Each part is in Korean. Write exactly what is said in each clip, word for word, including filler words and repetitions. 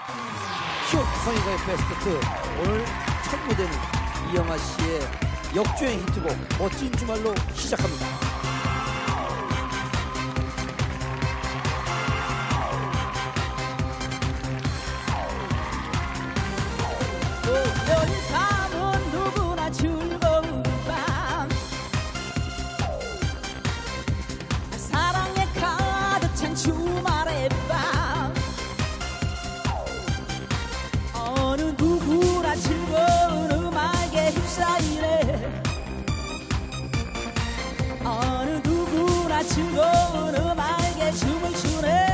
쇼 성인가요 베스트 투. 오늘 첫 무대는 이영하 씨의 역주행 히트곡 멋진 주말로 시작합니다. 토요일 밤은 누구나 즐거운 밤, 사랑에 가득 찬 주말의 밤, 어느 누구나 즐거운 음악에 휩싸이네. 어느 누구나 즐거운 음악에 춤을 추네.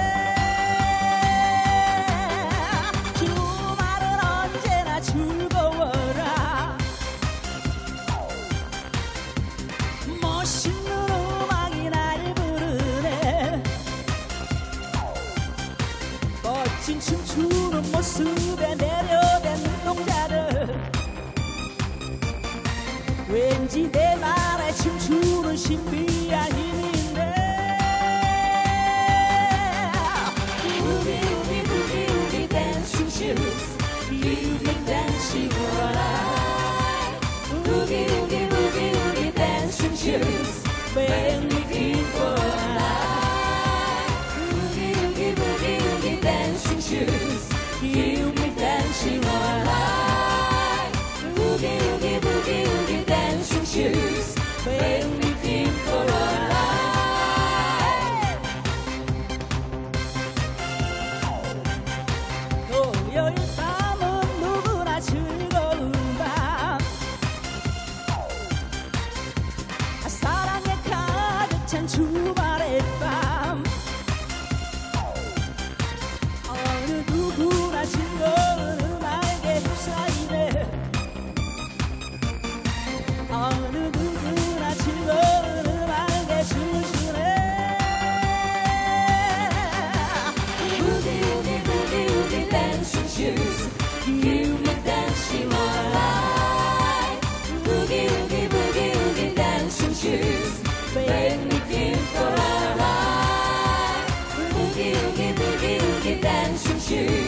주말은 언제나 즐거워라. 멋있는 음악이 날 부르네. 멋진 춤추는 모습에 매료된 눈동자들, 왠지 내 말에 춤추는 신비한 힘인데. Boogie, boogie, boogie, boogie, dancing shoes, you make dancing alright. Boogie, boogie, boogie, boogie, dancing shoes, make me feel for life. Boogie, boogie, boogie, boogie, dancing shoes, you make dancing alright. Boogie, boogie, boogie, boogie, dancing shoes, make me feel for life. 토요일 밤은 누구나 즐거운 밤, 사랑에 가득 찬 주말의 밤, 어느 누구나 즐거운 음악에 휩싸이네. 어느 누구나 즐거운 음악에 춤을 추네. Boogie, boogie, boogie, boogie, dancing shoes, you make dancing alright. Boogie, boogie, boogie, boogie, dancing shoes, make me feel for alright. Boogie, boogie, boogie, boogie, dancing shoes.